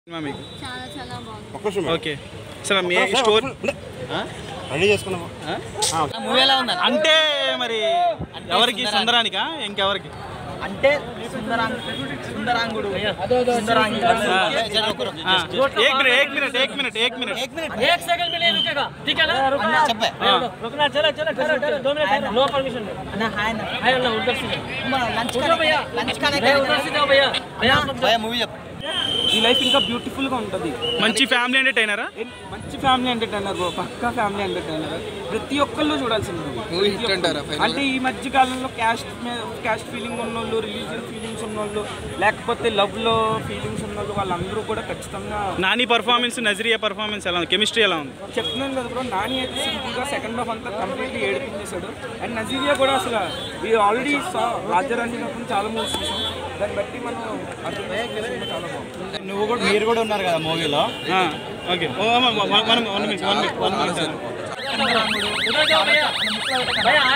చాలా చాలా బాగుంది. ఓకే సరే మీ స్టోరీ రెడీ చేసుకున్నాము. మూవీ ఎలా ఉంది అంటే మరి ఎవరికి సుందరానికా ఇంకెవరికి అంటే సుందరాంగుడు एक मिनट एक सेकंड में नहीं रुकेगा, ठीक है ना? చెప్పే रुकना, चलो चलो चलो 2 मिनट, नो परमिशन। అన్న హాయ్ అన్న हाय अल्लाह, उधर से లంచ్ उधर भैया, లంచ్ खाने भैया उधर से जाओ भैया, भैया आप लोग భయ మూవీ చెప్పు. ఈ లైఫ్ ఇంకా బ్యూటిఫుల్ గా ఉంటుంది. మంచి ఫ్యామిలీ ఎంటర్టైనరా మంచి ఫ్యామిలీ ఎంటర్టైనర్, పక్కా ఫ్యామిలీ ఎంటర్టైనర్. ప్రతి ఒక్కళ్ళు చూడాల్సింది అంటే ఈ మధ్య కాలంలో క్యాస్ట్ ఫీలింగ్ ఉన్నోళ్ళు, రిలీజియన్ ఫీలింగ్స్ ఉన్నోళ్ళు, లేకపోతే లవ్ లో ఫీలింగ్స్ ఉన్నోళ్ళు వాళ్ళందరూ కూడా ఖచ్చితంగా. నాని పర్ఫార్మెన్స్, నజరియా పర్ఫార్మెన్స్ ఎలా ఉంది, కెమిస్ట్రీ ఎలా ఉంది? చెప్తున్నాను కదా బ్రో, నాని అయితే సింపుల్ గా సెకండ్ హాఫ్ అంతా కంప్లీట్లీ ఏడిపించేశాడు. అండ్ నజీరియా కూడా అసలు ఇది ఆల్రెడీ రాజారాణి కాకుండా చాలా మూవీస్ చూసాం, దాన్ని బట్టి మనం అర్థం చేసుకుంటే చాలా బాగుంది. మీరు కూడా ఉన్నారు కదా మూవీలో. ఓకే उधर जाओ भैया, भैया